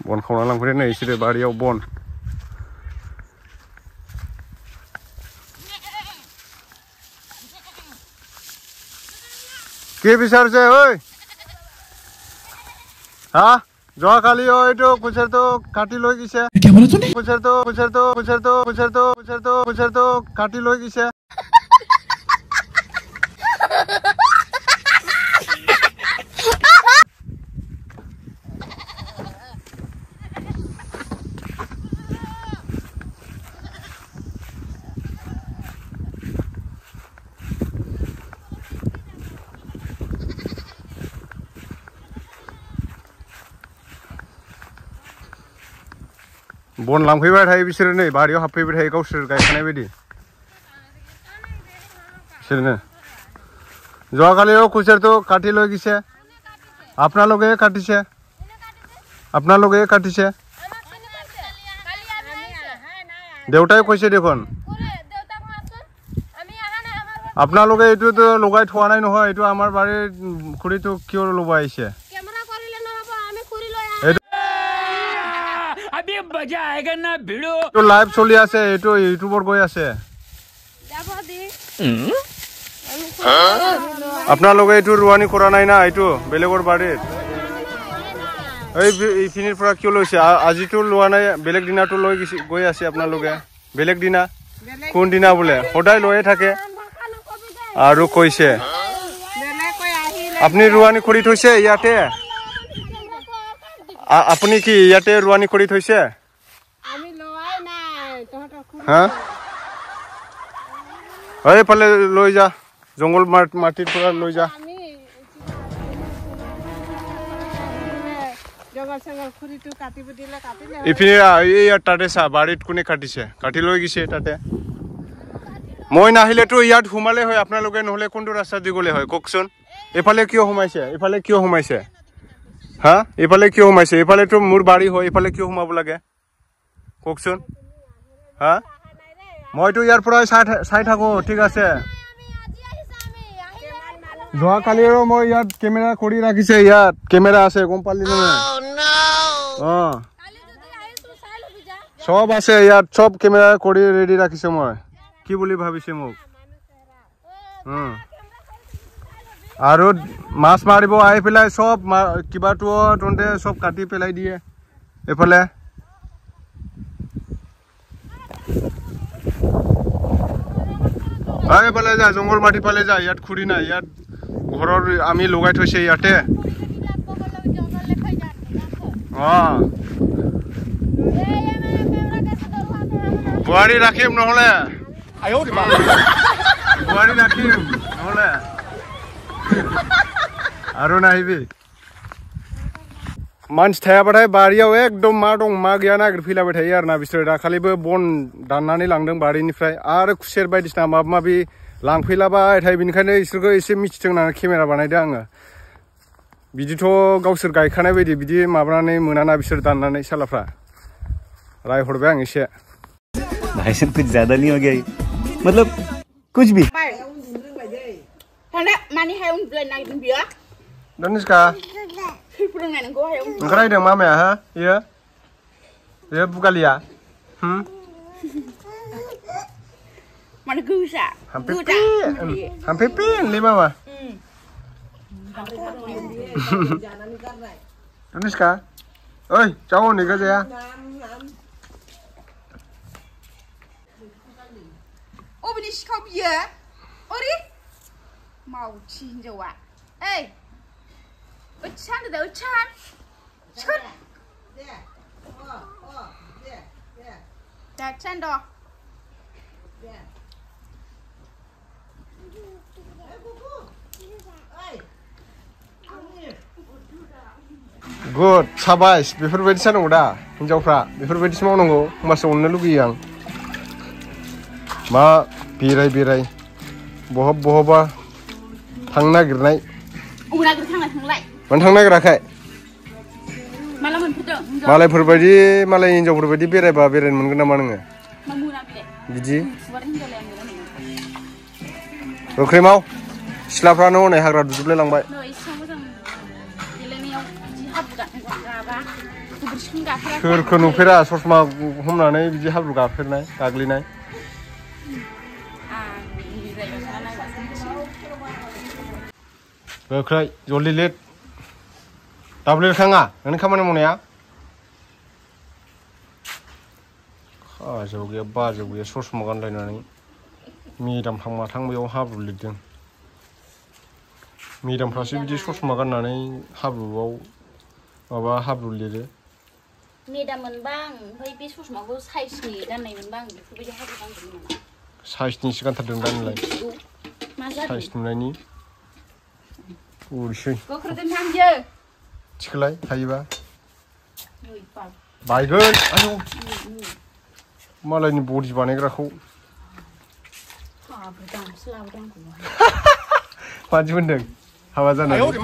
बन खावना लांफैदों नै इसोरो बारियाव बन কি বিচাৰছে ঐ হা যোৱাকালি এইটো কুচেৰটো কাটি লৈ গৈছে কুচেৰটো কাটি লৈ গৈছে बन लांफैबाय थायो बिसोरो नै बारियाव हाबफैबाय थायो गावसोर गायखानाय बायदि बिसोरनो যোৱাকালিও কুচেৰটো কাটি লৈ গৈছে আপোনালোকে কাটিছে দেউতাই কৈছে দেখোন আপোনালোকে এইটোতো লগাই থোৱা নাই নহয় এইটো আমাৰ বাৰীৰ খুৰীটো কিয় লগাই আহিছে লাইভ চলি আছে এইটো ইউটিউবত গৈ আছে আপোনালোকে এইটো ৰোৱানি কৰা নাই না এইটো বেলেগৰ বাৰীত এইখিনিৰ পৰা কিয় লৈছে আজিতো লোৱা নাই বেলেগ দিনাটো লৈ গৈ আছে আপোনালোকে বেলেগ দিনা কোন দিনা বোলে সদায় লৈয়ে থাকে আৰু কৈছে আপুনি ৰোৱানি কৰি থৈছে ইয়াতে আপুনি কি ইয়াতে ৰোৱানি কৰি থৈছে হা এইফালে লৈ যা জংগল মাটিৰ পৰা লৈ যা ইপিনে তাতে চা বাৰীত কোনে কাটিছে কাটি লৈ গৈছে তাতে মই নাহিলেতো ইয়াত সোমালে হয় আপোনালোকে নহ'লে কোনটো ৰাস্তা দি গ'লে হয় কওকচোন এইফালে কিয় সোমাইছে হা এইফালে কিয় সোমাইছে এইফালেতো মোৰ বাৰী হয় এইফালে কিয় সোমাব লাগে কওকচোন হা মইতো ইয়াৰ পৰাই চাই থাকো ঠিক আছে যোৱাকালিৰো মই ইয়াত কেমেৰা কৰি ৰাখিছে ইয়াত কেমেৰা আছে গম পালি নহয় সব আছে ইয়াত সব কেমেৰা কৰি ৰেডি ৰাখিছে মই কি বুলি ভাবিছে মোক আৰু মাছ মাৰিব আহি পেলাই সব কিবাটো তহঁতে সব কাটি পেলাই দিয়ে এইফালে এইফালে যা জংগল মাটি পালে যা ইয়াত খুৰি নাই ইয়াত ঘৰৰ আমি লগাই থৈছে ইয়াতে বোৱাৰী ৰাখিম নহ'লে আৰু নাহিবি मानसि थायाबाथाय बारियाव एकदम मा दं मा गैया नागिरफैलाबाय थायो आरोना बिसोरो दाखालिबो बन दाननानै लांदों बारिनिफ्राय आरो खुसेर बायदिसिना माबा माबि लांफैलाबाय थायो बेनिखायनो इसोरखौ एसे मिथिथों होननानै केमेरा बानायदों आङो बिदिथ' गावसोर गायखानाय बायदि बिदि माबानानै मोनाना बिसोर दाननानै सालाफ्रा रायहरबाय आं एसे भाई साहब कुछ ज्यादा नहीं हो गया मतलब कुछ भी Doniska Ngrai dong mama ya, ha? Iya. Iya buka lihat. Mana gusa? Hampir pin lima mah. Doniska, oi, cowok nih kerja ya. Oh benih kau biar, ori mau cinjawa, Ucan ada ucan, cut. Dah ucan dah. Good, sabais. बेफोरबायदि सानांगौ दा हिनजावफ्रा बेफोरबायदिसो मावनांगौ होमबासो अननो लुगैयो आं मा बेराय बहाबा थांनो नागिरनाय मानो थांनो नागिराखै मालायफोरबायदि मालाय हिनजावफोरबायदि बेरायबा बेरायनो मोनगोन नामा नोङो बिदि ओंख्रिमाव सिथ्लाफ्रानो हनै हाग्रा दुजोबलाय लांबाय हाब्रु गाबा गोबोरखिखौनो गाफेराखै सोरखौ नुफेरा ससमा हमनानै बिदि हाब्रु गाफेरनाय गाग्लिनाय गोख्रै जल्दि लिर दाबो लिरखाङा नोंनि खामानि मावनाया खाजौ गैया बाजौ गैया ससमा गानलायनानै मेदाम थां माथां बेयाव हाब्रु लिरदों मेदामफ्रासो बिदि ससमा गाननानै हाब्रुआव माबा हाब्रु लिरो मेदाम मोनबा आं ओमफ्राय बे ससमाखौ साइजनि गाननाय मोनबा आं बेफोरबायदि हाब्रु गानगौमोन नामा साइजनिसो गानथारदों दा नोंलाय मा जादों साइज नुनायनि उरसै गोख्रै दोनहांजो थिखोलाय हायोबा बायगोन आयौ मालायनि बडि बानायग्राखौ हाब्रु गांसो लाबोदों आंखौ मादि मोनदों हाबा जानाय आयौ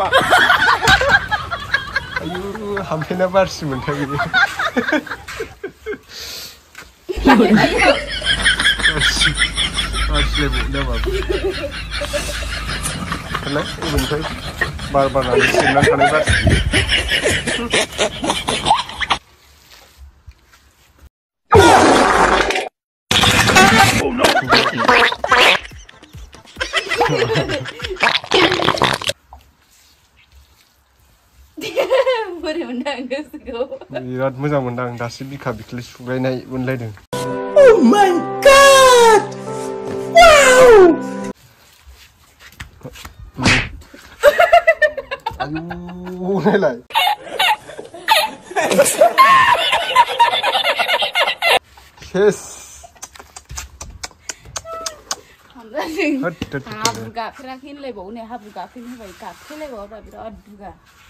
हामफेना बारसि मोनथाय बिदि अबेनिफ्राय बार बारनानै सेबनानै थानाय बारसि बोरै मोनदों गोसोखौ बिराद मोजां मोनदां दासो बिखा बिख्लि सुग्लायनाय मोनलायदों Oh my God! Wow! आयु नायलाय सेस हाब्रु गाफेराखै होनलायबावो नै हाब्रु गाफेरनो होबाय गाफेरलायबावो दा बिराद दुगा